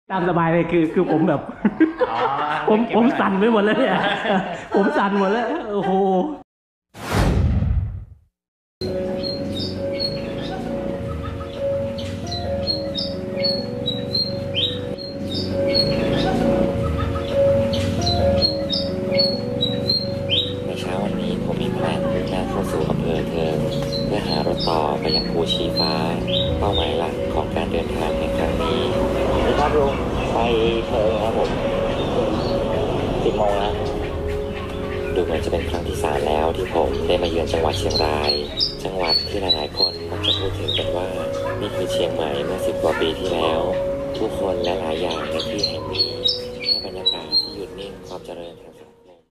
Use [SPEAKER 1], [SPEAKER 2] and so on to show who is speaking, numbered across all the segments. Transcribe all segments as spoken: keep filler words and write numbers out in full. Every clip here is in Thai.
[SPEAKER 1] ตามสบายเลยคือคือผมแบบผมผมสั่นไปหมดแล้วเนี่ยผมสั่นหมดแล้วโอ้โห
[SPEAKER 2] ในเช้าวันนี้ผมมีแพลนมุ่งหน้าเข้าสู่อำเภอเทิงเพื่อหารถต่อไปยังภูชีฟ้าเป้าหมายหลักของการเดินทางในครั้งนี้ครับลุงไปเทิงครับผมสิบโมงแล้วดูเหมือนจะเป็นครั้งที่สามแล้วที่ผมได้มาเยือนจังหวัดเชียงรายจังหวัดที่หลายๆคนมักจะพูดถึงกันว่านี่คือเชียงใหม่เมื่อสิบกว่าปีที่แล้วผู้คนและหลายอย่างในที่แห่งนี้แค่บรรยากาศที่หยุดนิ่งความเจริญทางสังคม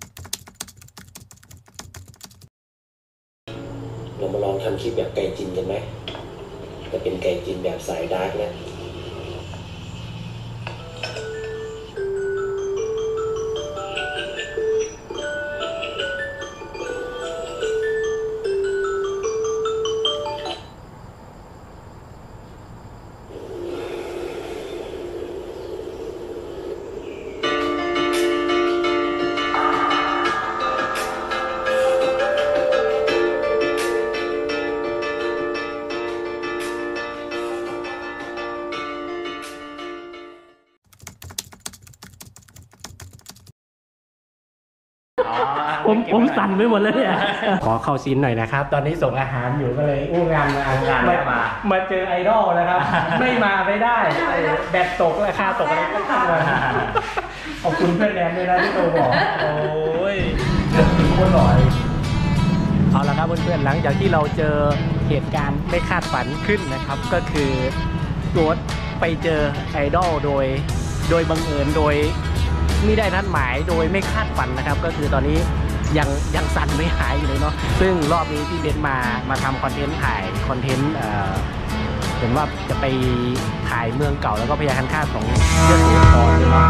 [SPEAKER 2] เรามาลองทำคลิปแบบไก่จินกันไหมแต่เป็นไก่จินแบบสายดาร์กนะ
[SPEAKER 1] ผมผมสั่นไปหมดแล้วเนี่ยขอเข้าซีนหน่อยนะครับตอนนี้ส่งอาหารอยู่ก็เลยอู้งานมาอ่านงานมามาเจอไอดอลนะครับไม่มาไม่ได้แบตตกราคาตกอะไรก็ช่างมันขอบคุณเพื่อนแนนด้วยนะที่โทรบอกโอ้ยโคตรหล่อเอาละครับเพื่อนๆหลังจากที่เราเจอเหตุการณ์ไม่คาดฝันขึ้นนะครับก็คือตัวไปเจอไอดอลโดยโดยบังเอิญโดยไม่ได้นัดหมายโดยไม่คาดฝันนะครับก็คือตอนนี้ยังยังสั่นไม่หายอยู่เลยเนาะซึ่งรอบนี้พี่เบนมามาทำคอนเทนต์ถ่ายคอนเทนต์เอ่อเห็นว่าจะไปถ่ายเมืองเก่าแล้วก็พญาคันคาของเยอะๆก่อนเลยเนาะ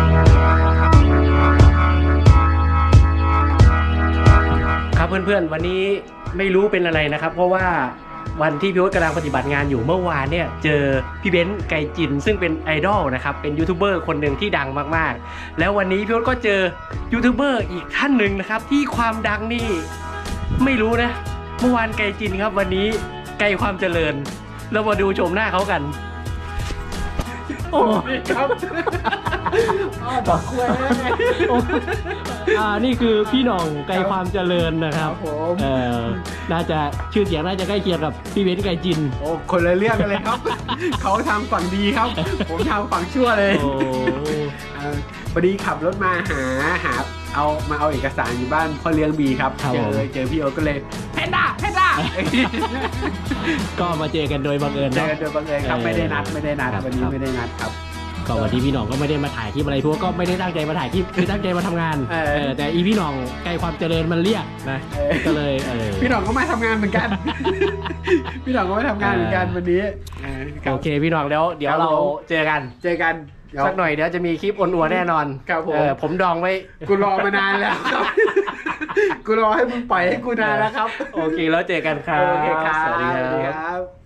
[SPEAKER 1] ครับเพื่อนๆวันนี้ไม่รู้เป็นอะไรนะครับเพราะว่าวันที่พี่โอ๊ตกำลังปฏิบัติงานอยู่เมื่อวานเนี่ยเจอพี่เบนซ์ไก่จินซึ่งเป็นไอดอลนะครับเป็นยูทูบเบอร์คนหนึ่งที่ดังมากๆแล้ววันนี้พี่โอ๊ตก็เจอยูทูบเบอร์อีกท่านหนึ่งนะครับที่ความดังนี่ไม่รู้นะเมื่อวานไก่จินครับวันนี้ไก่ความเจริญเรามาดูชมหน้าเขากันโอ้ครับต่อคุยอ่านี่คือพี่หน่องไก่ความเจริญนะครับผมเออน่าจะชื่อเสียงน่าจะใกล้เคียงกับพี่เบนซ์ไก่จิน
[SPEAKER 3] โอ้คนละเรื่องกันเลยครับเขาทำฝั่งดีครับผมทำฝั่งชั่วเลยพอดีขับรถมาหาหาเอามาเอาเอกสารอยู่บ้านพ่อเลี้ยงบีครับเจอเจอพี่โอ๊ตก็เลยแพนด้าแพนด้า
[SPEAKER 1] ก็มาเจอกันโดยบังเอิญ
[SPEAKER 3] เจอกันโดยบังเอิญครับไม่ได้นัดไม่ได้นัดวันนี้ไม่ได้นัดครับ
[SPEAKER 1] ก็วันที่พี่หน่องก็ไม่ได้มาถ่ายคลิปอะไรพวกก็ไม่ได้ตั้งใจมาถ่ายคลิปคือตั้งใจมาทำงานแต่อีพี่หน่องใกล้ความเจริญมันเรียกนะก็เลย
[SPEAKER 3] พี่หน่องก็มาทำงานเหมือนกันพี่หน่องก็มาทำงานเหมือนกันวันนี้
[SPEAKER 1] โอเคพี่หน่องแล้วเดี๋ยวเราเจอกัน
[SPEAKER 3] เจอกัน
[SPEAKER 1] สักหน่อยเดี๋ยวจะมีคลิปอ่อนๆแน่นอน
[SPEAKER 3] ครับผม
[SPEAKER 1] ผมดองไว้
[SPEAKER 3] กูรอมานานแล้วครับกูรอให้มึงปล่อยให้กูนานแล้วครับ
[SPEAKER 1] โอเคแล้วเจอกันครับ
[SPEAKER 3] โอเคครับสวัสดีครับ